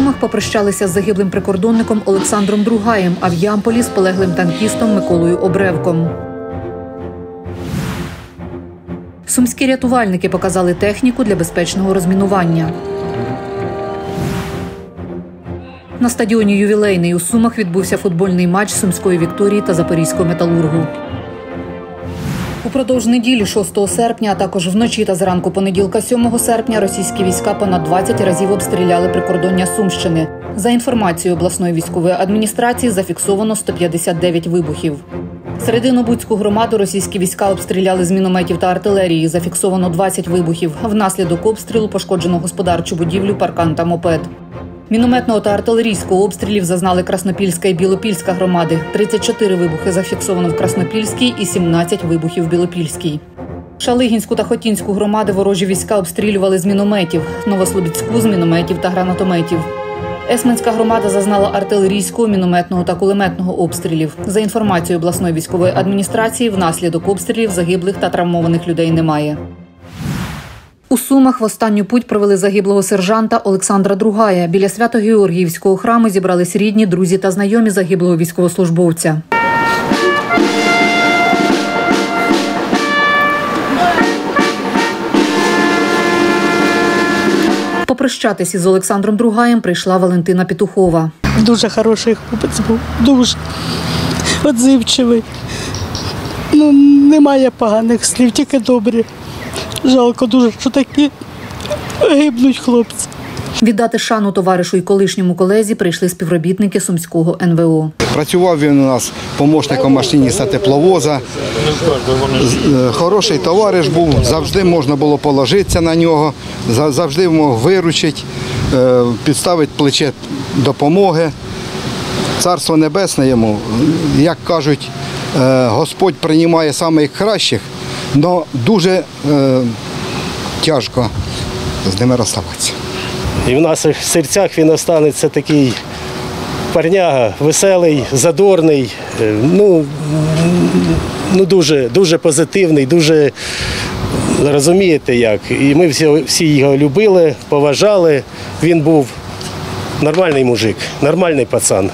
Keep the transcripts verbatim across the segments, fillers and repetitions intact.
Сумах попрощалися з загиблим прикордонником Олександром Другаєм, а в Ямполі – з полеглим танкістом Миколою Обревком. Сумські рятувальники показали техніку для безпечного розмінування. На стадіоні «Ювілейний» у Сумах відбувся футбольний матч Сумської «Вікторії» та Запорізького «Металургу». Упродовж неділі шостого серпня, а також вночі та зранку понеділка сьомого серпня російські війська понад двадцять разів обстріляли прикордоння Сумщини. За інформацією обласної військової адміністрації, зафіксовано сто п'ятдесят дев'ять вибухів. Серединобудську громаду російські війська обстріляли з мінометів та артилерії. Зафіксовано двадцять вибухів. Внаслідок обстрілу пошкоджено господарчу будівлю, паркан та мопед. Мінометного та артилерійського обстрілів зазнали Краснопільська і Білопільська громади. тридцять чотири вибухи зафіксовано в Краснопільській і сімнадцять вибухів в Білопільській. Шалигінську та Хотінську громади ворожі війська обстрілювали з мінометів, Новослобідську – з мінометів та гранатометів. Есменська громада зазнала артилерійського, мінометного та кулеметного обстрілів. За інформацією обласної військової адміністрації, внаслідок обстрілів загиблих та травмованих людей немає. У Сумах в останню путь провели загиблого сержанта Олександра Другая. Біля Свято-Георгіївського храму зібрались рідні, друзі та знайомі загиблого військовослужбовця. Попрощатись із Олександром Другаєм прийшла Валентина Петухова. Дуже хороший хлопець був, дуже відзивчивий. Ну, немає поганих слів, тільки добрі. Жалко дуже, що такі гибнуть хлопці. Віддати шану товаришу і колишньому колезі прийшли співробітники Сумського ен ве о. Працював він у нас помічником машиніста тепловоза. Хороший товариш був, завжди можна було положитися на нього, завжди мог виручити, підставити плече допомоги. Царство небесне йому, як кажуть, Господь приймає самих кращих, але дуже е, тяжко з ними розставатися. І в наших серцях він останеться такий парняга, веселий, задорний, ну, ну дуже, дуже позитивний, дуже, розумієте як. І ми всі, всі його любили, поважали. Він був нормальний мужик, нормальний пацан.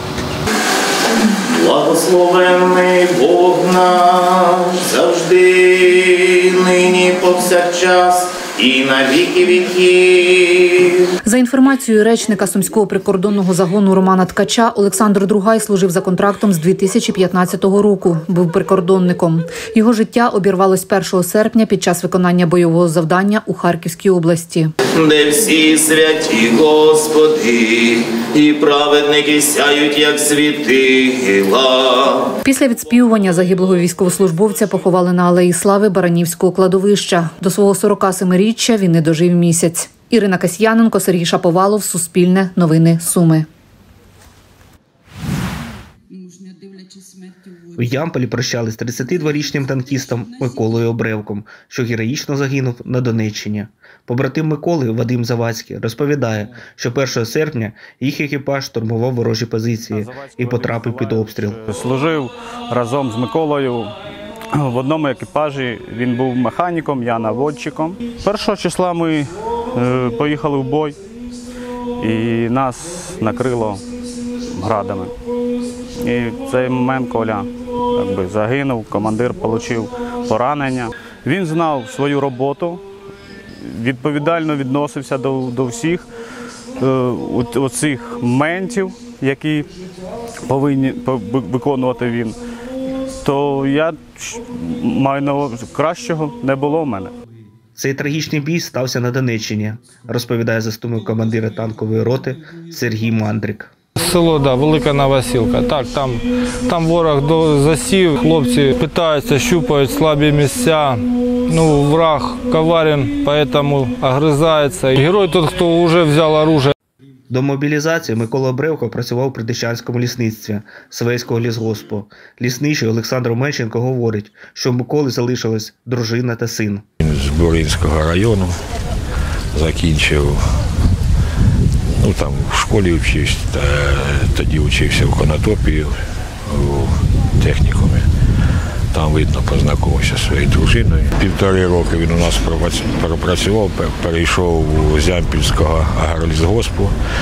Благословенний Бог наш, завжди, нині, повсякчас і на віки віків. За інформацією речника Сумського прикордонного загону Романа Ткача, Олександр Другай служив за контрактом з дві тисячі п'ятнадцятого року. Був прикордонником. Його життя обірвалось першого серпня під час виконання бойового завдання у Харківській області. Де всі святі Господи, і праведники сяють, як світила. Після відспівування загиблого військовослужбовця поховали на Алеї Слави Баранівського кладовища. До свого сорокасемиріччя він не дожив місяць. Ірина Касьяненко, Сергій Шаповалов, Суспільне, Новини Суми. У Ямполі прощались з тридцятидворічним танкістом Миколою Обревком, що героїчно загинув на Донеччині. Побратим Миколи Вадим Завадський розповідає, що першого серпня їх екіпаж штурмував ворожі позиції і потрапив під обстріл. Служив разом з Миколою в одному екіпажі. Він був механіком, я наводчиком. Першого числа ми е, поїхали в бой і нас накрило градами. І в цей момент Коля якби, загинув, командир отримав поранення. Він знав свою роботу, відповідально відносився до, до всіх е, оцих моментів, які повинні виконувати він. То я маю на увазі, кращого не було в мене. Цей трагічний бій стався на Донеччині, розповідає заступник командира танкової роти Сергій Мандрик. Село, да, Велика Новосілка. Так, там, там ворог засів, хлопці питаються, щупають слабі місця. Ну, враг коварен, поэтому огризається. Герой тот, хто вже взяв оружие. До мобілізації Микола Обревко працював при Дещанському лісництві Свейського лісгоспу. Лісничий Олександр Мельченко говорить, що у Миколи залишилась дружина та син. Він з Буринського району закінчив, ну там в школі вчився, тоді вчився в Конотопі, у технікумі. Там, видно, познайомився зі своєю дружиною. Півтори роки він у нас пропрацював, перейшов у Зямпільського агролісгоспу,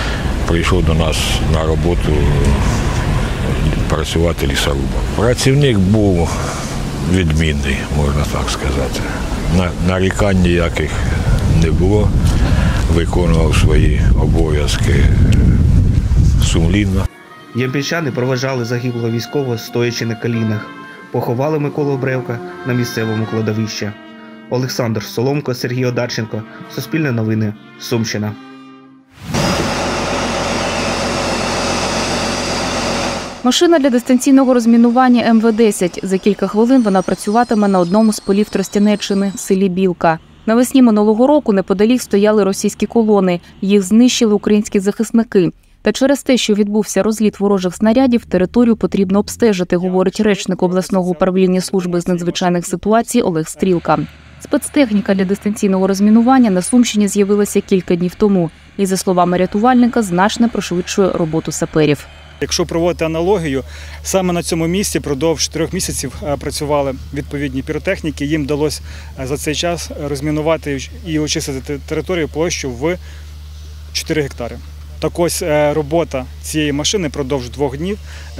прийшов до нас на роботу працювати лісорубом. Працівник був відмінний, можна так сказати. Нарікань ніяких не було, виконував свої обов'язки сумлінно. Ямпільчани проважали загиблого військового, стоячи на колінах. Поховали Миколу Обревка на місцевому кладовищі. Олександр Соломко, Сергій Одарченко. Суспільне новини. Сумщина. Машина для дистанційного розмінування ем ве десять. За кілька хвилин вона працюватиме на одному з полів Тростянеччини – селі Білка. Навесні минулого року неподалік стояли російські колони. Їх знищили українські захисники. Та через те, що відбувся розліт ворожих снарядів, територію потрібно обстежити, говорить речник обласного управління служби з надзвичайних ситуацій Олег Стрілка. Спецтехніка для дистанційного розмінування на Сумщині з'явилася кілька днів тому. І, за словами рятувальника, значно пришвидшує роботу саперів. Якщо проводити аналогію, саме на цьому місці продовж чотирьох місяців працювали відповідні піротехніки. Їм вдалося за цей час розмінувати і очистити територію площу в чотири гектари. Так ось робота цієї машини продовж двох днів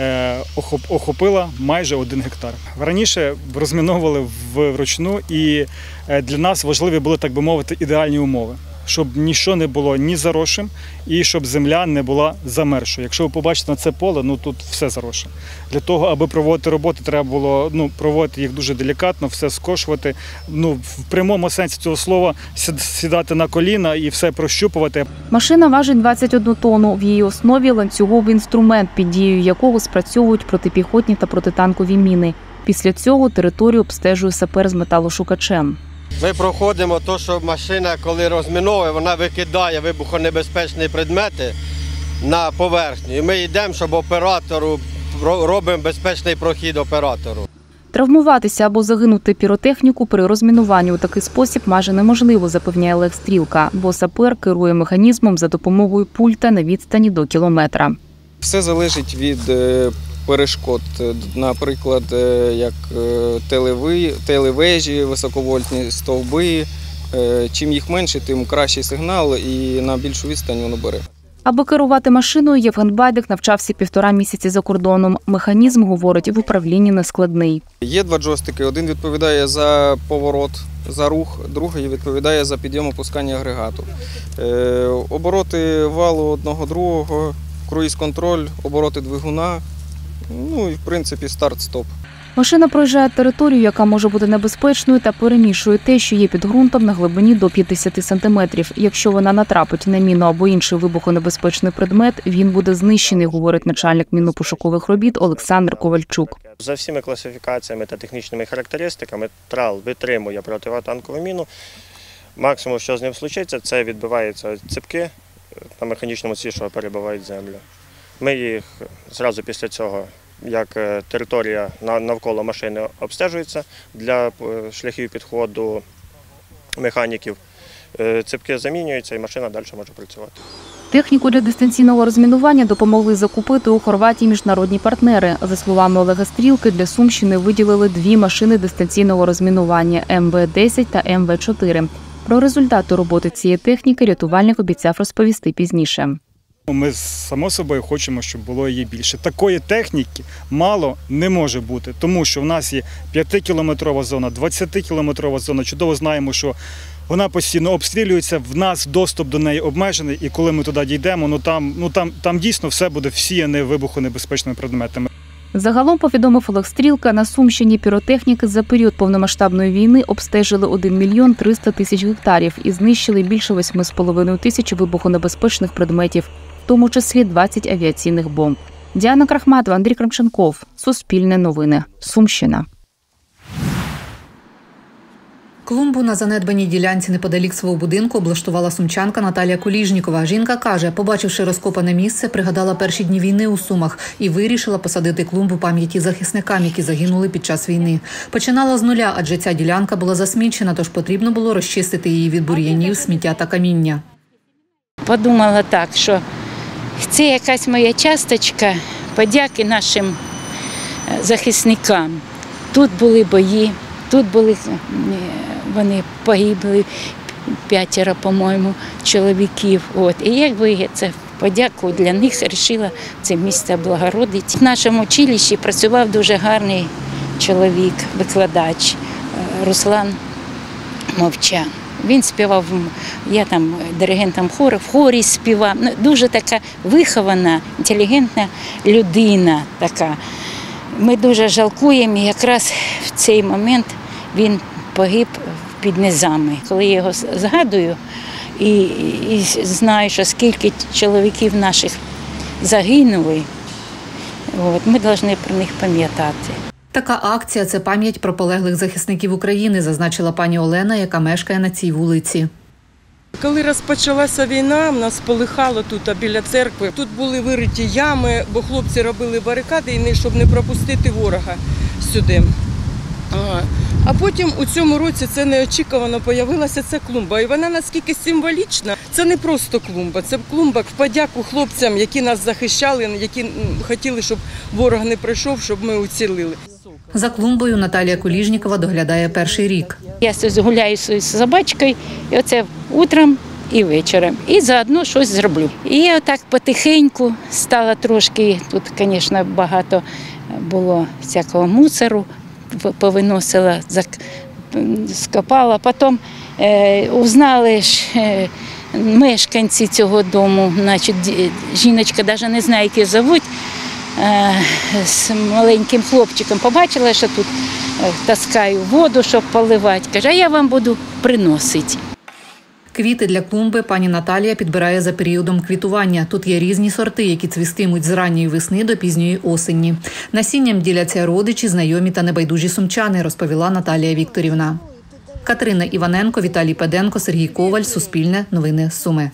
охопила майже один гектар. Раніше розміновували вручну, і для нас важливі були, так би мовити, ідеальні умови. Щоб нічого не було ні заросшим і щоб земля не була замерзшою. Якщо ви побачите на це поле, ну тут все заросше. Для того, аби проводити роботи, треба було ну, проводити їх дуже делікатно, все скошувати. Ну, в прямому сенсі цього слова сідати на коліна і все прощупувати. Машина важить двадцять одну тонну. В її основі ланцюговий інструмент, під дією якого спрацьовують протипіхотні та протитанкові міни. Після цього територію обстежує сапер з металошукачем. Ми проходимо те, що машина, коли розміновує, вона викидає вибухонебезпечні предмети на поверхню. І ми йдемо, щоб оператору, робимо безпечний прохід оператору. Травмуватися або загинути піротехніку при розмінуванні у такий спосіб майже неможливо, запевняє Олег Стрілка, бо сапер керує механізмом за допомогою пульта на відстані до кілометра. Все залежить від перешкод, наприклад, як телевежі, високовольтні стовби. Чим їх менше, тим кращий сигнал і на більшу відстань воно бере. Аби керувати машиною, Євген Байдик навчався півтора місяці за кордоном. Механізм, говорить, в управлінні нескладний. Є два джойстики. Один відповідає за поворот, за рух, другий відповідає за підйом-опускання агрегату. Обороти валу одного другого, круїз-контроль, обороти двигуна, ну і в принципі старт-стоп. Машина проїжджає територію, яка може бути небезпечною, та перемішує те, що є під ґрунтом на глибині до п'ятдесят сантиметрів. Якщо вона натрапить на міну або інший вибухонебезпечний предмет, він буде знищений, говорить начальник мінно-пошукових робіт Олександр Ковальчук. За всіми класифікаціями та технічними характеристиками трал витримує противотанкову міну. Максимум, що з ним случиться, це відбиваються ципки на механічному ці, що перебивають землю. Ми їх зразу після цього, як територія навколо машини обстежується для шляхів підходу механіків, ципки замінюються і машина далі може працювати. Техніку для дистанційного розмінування допомогли закупити у Хорватії міжнародні партнери. За словами Олега Стрілки, для Сумщини виділили дві машини дистанційного розмінування – ем ве десять та ем ве чотири. Про результати роботи цієї техніки рятувальник обіцяв розповісти пізніше. Ми, само собою, хочемо, щоб було її більше. Такої техніки мало не може бути, тому що в нас є п'ятикілометрова зона, двадцятикілометрова зона. Чудово знаємо, що вона постійно обстрілюється, в нас доступ до неї обмежений, і коли ми туди дійдемо, ну там, ну там, там дійсно все буде всіяне вибухонебезпечними предметами. Загалом, повідомив Олег Стрілка, на Сумщині піротехніки за період повномасштабної війни обстежили один мільйон триста тисяч гектарів і знищили більше восьми з половиною тисяч вибухонебезпечних предметів, в тому числі двадцять авіаційних бомб. Діана Крахматова, Андрій Крамченков. Суспільне новини. Сумщина. Клумбу на занедбаній ділянці неподалік свого будинку облаштувала сумчанка Наталія Куліжнікова. Жінка каже, побачивши розкопане місце, пригадала перші дні війни у Сумах і вирішила посадити клумбу пам'яті захисникам, які загинули під час війни. Починала з нуля, адже ця ділянка була засмічена, тож потрібно було розчистити її від бур'янів, сміття та каміння. Подумала так, що це якась моя часточка подяки нашим захисникам. Тут були бої, тут були, вони погибли, п'ятеро, по-моєму, чоловіків. От. І якби це подяку для них вирішила це місце облагородити. В нашому училищі працював дуже гарний чоловік, викладач Руслан Мовчан. Він співав, я там диригентом хору, в хорі співав. Дуже така вихована, інтелігентна людина така. Ми дуже жалкуємо, і якраз в цей момент він погиб під Низами. Коли я його згадую і, і знаю, що скільки чоловіків наших загинули, от, ми повинні про них пам'ятати. Така акція – це пам'ять про полеглих захисників України, зазначила пані Олена, яка мешкає на цій вулиці. Коли розпочалася війна, в нас полихало тут біля церкви. Тут були вириті ями, бо хлопці робили барикади, щоб не пропустити ворога сюди. А потім у цьому році це неочікувано з'явилася ця клумба. І вона наскільки символічна, це не просто клумба, це клумба в подяку хлопцям, які нас захищали, які хотіли, щоб ворог не прийшов, щоб ми уцілили. За клумбою Наталія Куліжнікова доглядає перший рік. Я гуляю з собачкою, і оце утром і вечором, і заодно щось зроблю. І отак потихеньку стало трошки, тут, звісно, багато було всякого мусору, повиносила, скопала. Потім е, узнали ж е, мешканці цього дому, значить, жіночка, навіть не знає, як її звуть, е, з маленьким хлопчиком побачила, що тут е, таскаю воду, щоб поливати. Каже, а я вам буду приносити. Квіти для клумби пані Наталія підбирає за періодом квітування. Тут є різні сорти, які цвістимуть з ранньої весни до пізньої осені. Насінням діляться родичі, знайомі та небайдужі сумчани, розповіла Наталія Вікторівна. Катерина Іваненко, Віталій Педенко, Сергій Коваль, Суспільне, Новини Суми.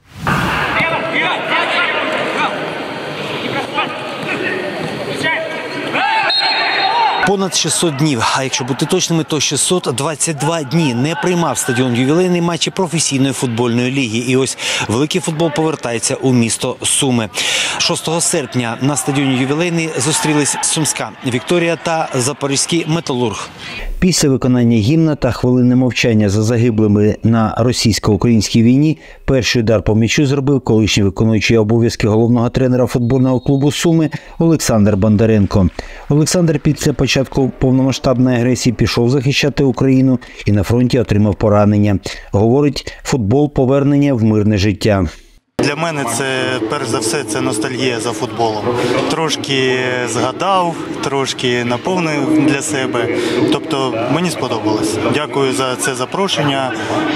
Понад шістсот днів, а якщо бути точними, то шістсот двадцять два дні не приймав стадіон ювілейний матчі професійної футбольної ліги. І ось великий футбол повертається у місто Суми. шостого серпня на стадіоні ювілейний зустрілись Сумська Вікторія та Запорізький Металург. Після виконання гімна та хвилини мовчання за загиблими на російсько-українській війні перший удар по м'ячу зробив колишній виконуючий обов'язки головного тренера футбольного клубу Суми Олександр Бондаренко. Олександр після початку повномасштабної агресії пішов захищати Україну і на фронті отримав поранення. Говорить, футбол – повернення в мирне життя. Для мене це, перш за все, це ностальгія за футболом. Трошки згадав, трошки наповнив для себе. Тобто мені сподобалось. Дякую за це запрошення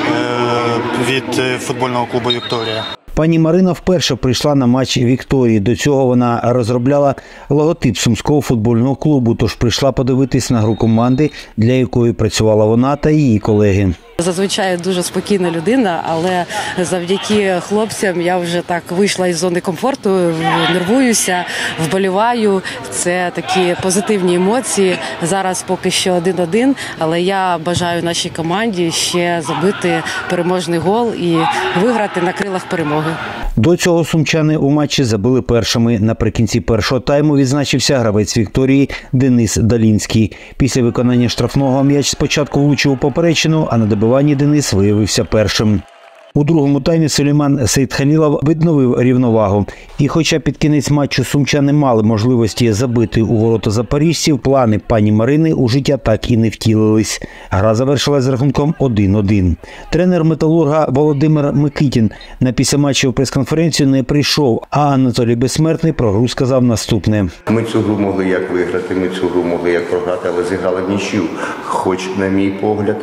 від футбольного клубу «Вікторія». Пані Марина вперше прийшла на матч «Вікторії». До цього вона розробляла логотип Сумського футбольного клубу, тож прийшла подивитись на гру команди, для якої працювала вона та її колеги. Зазвичай дуже спокійна людина, але завдяки хлопцям я вже так вийшла із зони комфорту, нервуюся, вболіваю. Це такі позитивні емоції. Зараз поки що один-один, але я бажаю нашій команді ще забити переможний гол і виграти на крилах перемоги. До цього сумчани у матчі забили першими. Наприкінці першого тайму відзначився гравець «Вікторії» Денис Далінський. Після виконання штрафного м'яч спочатку влучив у поперечину, а на добиванні Денис виявився першим. У другому таймі Сулейман Сейдхалілов відновив рівновагу. І хоча під кінець матчу сумчани мали можливості забити у ворота запоріжців, плани пані Марини у життя так і не втілились. Гра завершилась з рахунком один-один. Тренер «Металурга» Володимир Микитін на післяматчеву прес-конференцію не прийшов, а Анатолій Безсмертний про гру сказав наступне. Ми цю гру могли як виграти, ми цю гру могли як програти, але зіграли в нічию. Хоч, на мій погляд,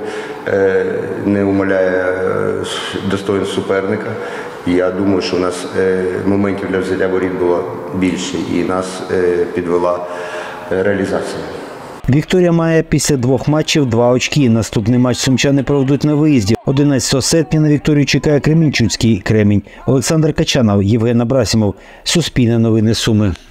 не умаляє достоинств суперника. Я думаю, що у нас моментів для взяття воріт було більше і нас підвела реалізація. Вікторія має після двох матчів два очки. Наступний матч сумчани проведуть на виїзді. одинадцятого серпня на Вікторію чекає Кременчуцький Кремінь. Олександр Качанов, Євген Абрасімов. Суспільне новини Суми.